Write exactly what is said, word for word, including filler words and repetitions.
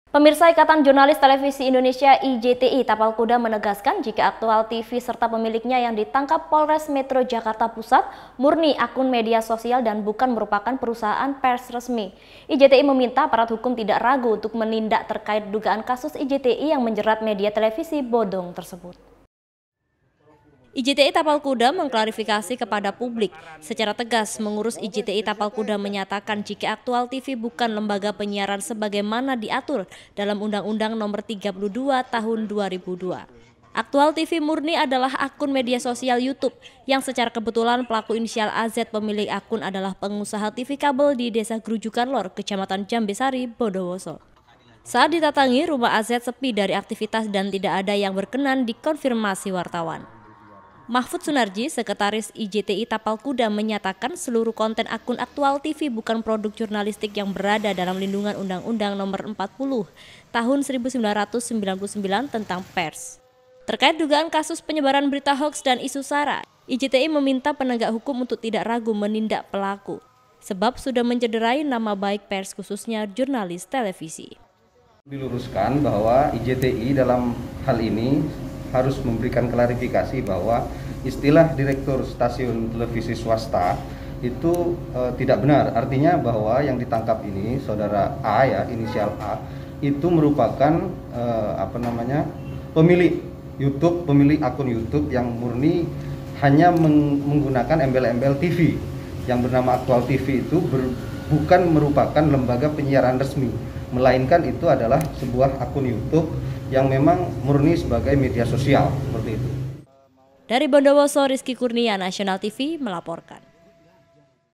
Pemirsa Ikatan Jurnalis Televisi Indonesia I J T I Tapal Kuda menegaskan jika Aktual T V serta pemiliknya yang ditangkap Polres Metro Jakarta Pusat murni akun media sosial dan bukan merupakan perusahaan pers resmi. I J T I meminta aparat hukum tidak ragu untuk menindak terkait dugaan kasus I J T I yang menjerat media televisi bodong tersebut. I J T I Tapal Kuda mengklarifikasi kepada publik secara tegas. Mengurus I J T I Tapal Kuda menyatakan jika Aktual T V bukan lembaga penyiaran sebagaimana diatur dalam Undang-Undang Nomor tiga puluh dua Tahun dua ribu dua. Aktual T V murni adalah akun media sosial YouTube yang secara kebetulan pelaku inisial A Z pemilik akun adalah pengusaha T V kabel di Desa Grujukan Lor, Kecamatan Jambesari, Bondowoso. Saat ditatangi, rumah A Z sepi dari aktivitas dan tidak ada yang berkenan dikonfirmasi wartawan. Mahfud Sunarji, Sekretaris I J T I Tapal Kuda, menyatakan seluruh konten akun Aktual T V bukan produk jurnalistik yang berada dalam lindungan Undang-Undang Nomor empat puluh Tahun seribu sembilan ratus sembilan puluh sembilan tentang pers. Terkait dugaan kasus penyebaran berita hoaks dan isu sara, I J T I meminta penegak hukum untuk tidak ragu menindak pelaku, sebab sudah mencederai nama baik pers khususnya jurnalis televisi. Diluruskan bahwa I J T I dalam hal ini harus memberikan klarifikasi bahwa istilah direktur stasiun televisi swasta itu e, tidak benar. Artinya bahwa yang ditangkap ini saudara A, ya inisial A, itu merupakan e, apa namanya pemilik YouTube, pemilik akun YouTube yang murni hanya meng menggunakan embel-embel T V yang bernama Aktual T V. Itu ber, bukan merupakan lembaga penyiaran resmi, melainkan itu adalah sebuah akun YouTube yang memang murni sebagai media sosial, seperti itu. Dari Bondowoso, Rizky Kurnia, Nasional T V melaporkan.